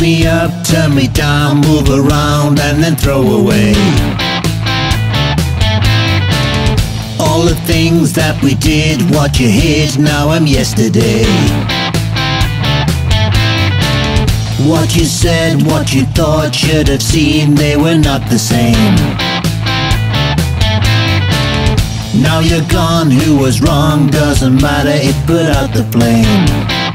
me up, turn me down, move around and then throw away all the things that we did. What you hid, now I'm yesterday. What you said, what you thought, should have seen, they were not the same. Now you're gone, who was wrong, doesn't matter, it put out the flame.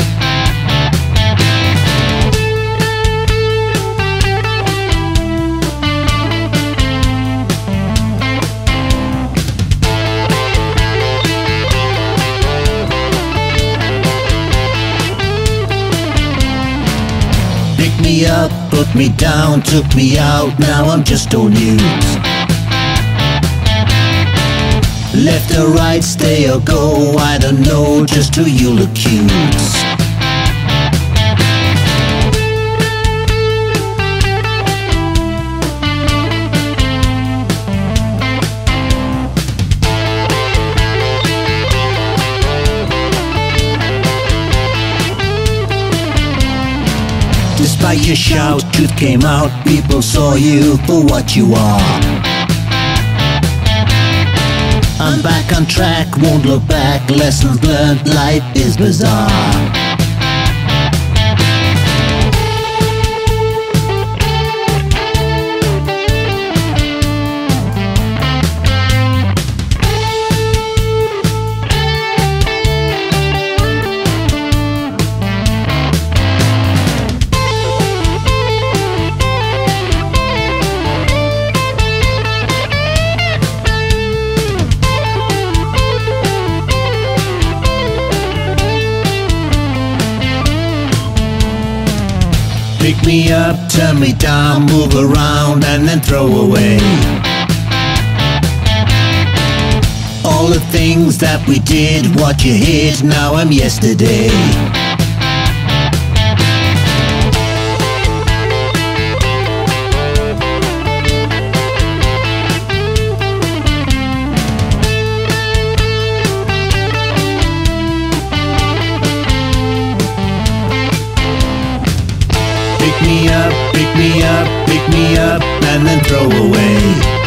Pick me up, put me down, took me out, now I'm just old news. Left or right, stay or go, I don't know just who you'll accuse. Despite your shout, truth came out, people saw you for what you are. I'm back on track, won't look back, lessons learned, life is bizarre. Pick me up, turn me down, move around and then throw away all the things that we did. What you hid, now I'm yesterday. Pick me up, pick me up, pick me up and then throw away.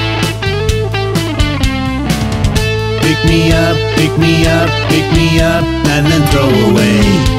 Pick me up, pick me up, pick me up and then throw away.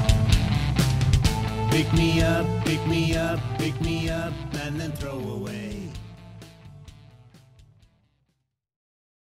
Pick me up, pick me up, pick me up and then throw away.